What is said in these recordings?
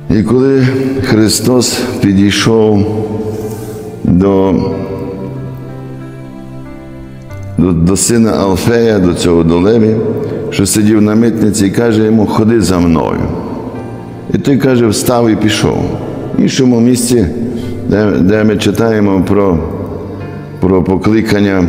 І коли Христос підійшов до сина Алфея, до цього до Леві, що сидів на митниці, і каже йому: «Ходи за мною». І той каже: «Встав і пішов». В іншому місці, де ми читаємо про покликання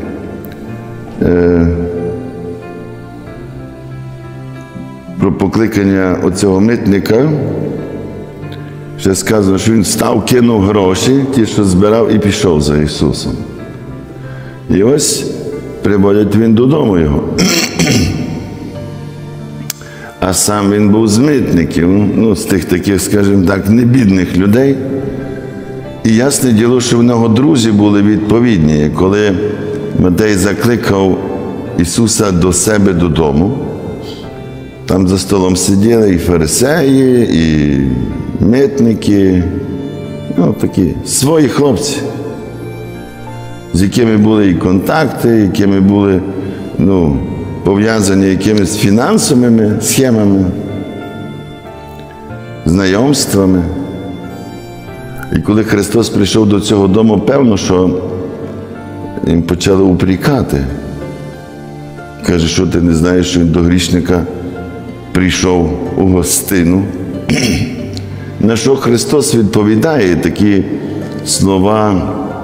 оцього митника, ще сказано, що він встав, кинув гроші, ті, що збирав, і пішов за Ісусом. І ось приводять він додому його. А сам він був з митників, з тих таких, скажімо так, небідних людей. І ясне діло, що в нього друзі були відповідні. Коли Матей закликав Ісуса до себе додому, там за столом сиділи і фарисеї, і митники, такі свої хлопці, з якими були і контакти, якими були, пов'язані якимись фінансовими схемами, знайомствами. І коли Христос прийшов до цього дому, певно, що їм почали упрекати. Каже, що ти не знаєш, що він до грішника прийшов у гостину. На що Христос відповідає такі слова,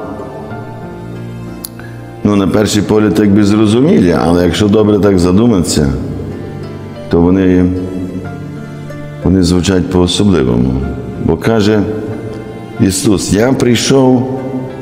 на перший погляд, якби зрозумілі, але якщо добре так задуматися, то вони звучать по-особливому. Бо каже Ісус: «Я прийшов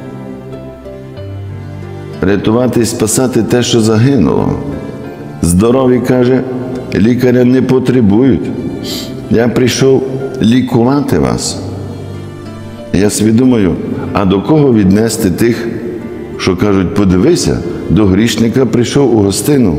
рятувати і спасати те, що загинуло. Здорові, каже, лікаря не потребують. Я прийшов лікувати вас». Я собі думаю, а до кого віднести тих, що кажуть: «Подивися, до грішника прийшов у гостину».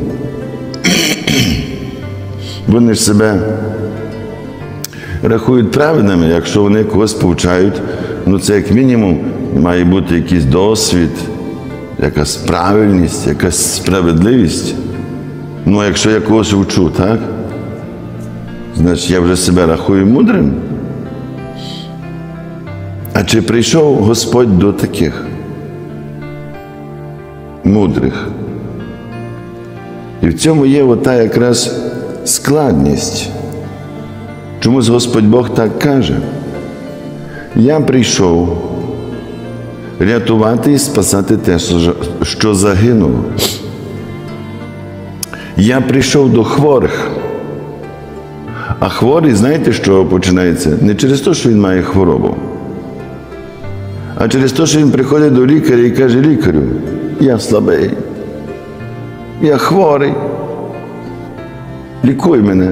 Вони ж себе рахують праведними, якщо вони когось повчають, це як мінімум має бути якийсь досвід, якась правильність, якась справедливість. А якщо я когось вчу, так? Значить, я вже себе рахую мудрим. А чи прийшов Господь до таких мудрих? І в цьому є ота якраз складність. Чомусь Господь Бог так каже: «Я прийшов рятувати і спасати те, що загинуло». Я прийшов до хворих. А хворий, знаєте, що починається? Не через те, що він має хворобу, а через те, що він приходить до лікаря і каже: «Лікарю, я слабий, я хворий, лікуй мене».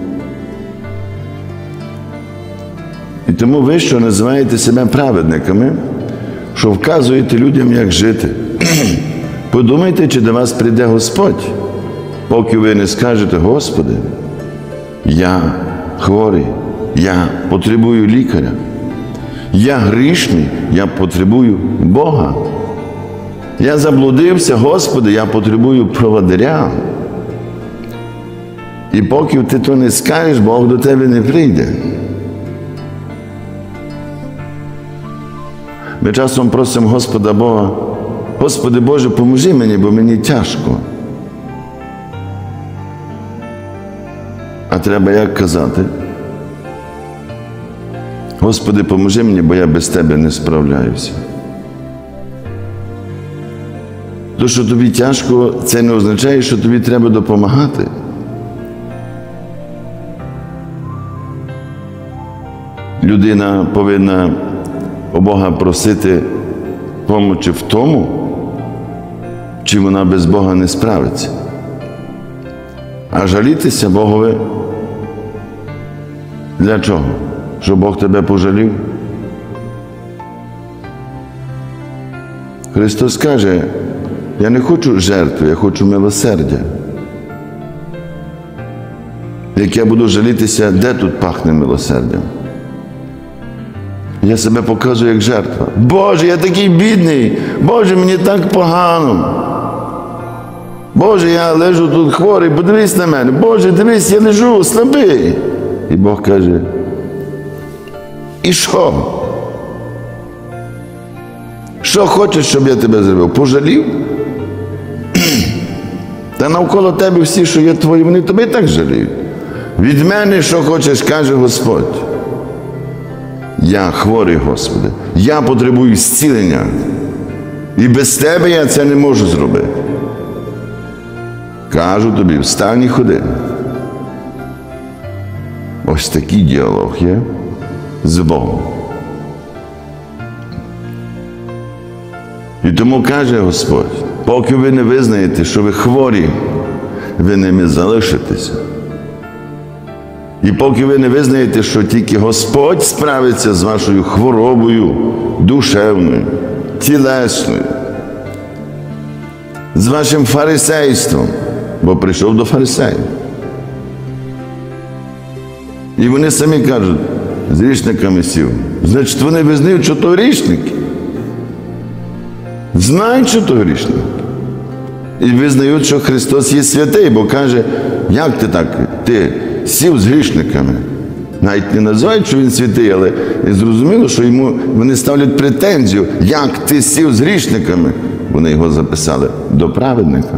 І тому ви, що називаєте себе праведниками, що вказуєте людям, як жити, подумайте, чи до вас прийде Господь, поки ви не скажете: «Господи, я хворий, я потребую лікаря, я грішний, я потребую Бога, я заблудився, Господи, я потребую проводиря». І поки ти то не скажеш, Бог до тебе не прийде. Ми часом просимо Господа Бога: «Господи Боже, поможи мені, бо мені тяжко». А треба як казати? «Господи, поможи мені, бо я без Тебе не справляюся». То, що тобі тяжко, це не означає, що тобі треба допомагати. Людина повинна у Бога просити помочі в тому, чи вона без Бога не справиться. А жалітися Богові для чого? Щоб Бог тебе пожалів? Христос каже: «Я не хочу жертви, я хочу милосердя». Як я буду жалітися, де тут пахне милосердям? Я себе показую як жертва. «Боже, я такий бідний! Боже, мені так погано! Боже, я лежу тут хворий, подивись на мене! Боже, дивись, я лежу слабий!» І Бог каже: І що? Що хочеш, щоб я тебе зробив? Пожалів? Та навколо тебе всі, що є твої, вони тобі так жаліють. Від мене, що хочеш, каже Господь. Я хворий, Господи. Я потребую зцілення. І без тебе я це не можу зробити. Кажу тобі, встань і ходи. Ось такий діалог є з Богом. І тому каже Господь, поки ви не визнаєте, що ви хворі, ви ними залишитеся. І поки ви не визнаєте, що тільки Господь справиться з вашою хворобою душевною, тілесною, з вашим фарисейством, бо прийшов до фарисеїв. І вони самі кажуть, з грішниками сів. Значить, вони визнають, що то грішники. Знають, що то грішники. І визнають, що Христос є святий, бо каже, як ти так, ти сів з грішниками. Навіть не називають, що він святий, але зрозуміло, що йому вони ставлять претензію, як ти сів з грішниками. Вони його записали до праведника.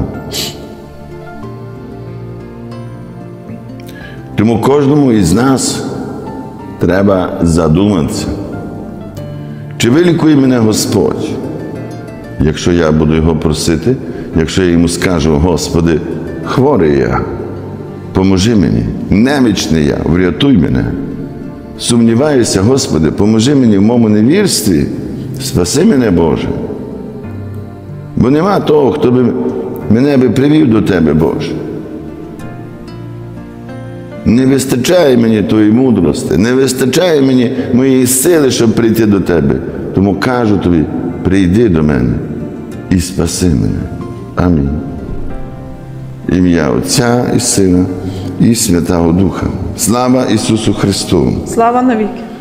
Тому кожному із нас треба задуматися, чи вилікує мене Господь, якщо я буду його просити, якщо я йому скажу, Господи, хворий я, поможи мені, немічний я, врятуй мене. Сумніваюся, Господи, поможи мені в моєму невірстві, спаси мене, Боже. Бо нема того, хто би мене привів до Тебе, Боже. Не вистачає мені Твоєї мудрості, не вистачає мені моєї сили, щоб прийти до Тебе. Тому кажу Тобі, прийди до мене і спаси мене. Амінь. Ім'я Отця і Сина і Святого Духа. Слава Ісусу Христу! Слава навіки!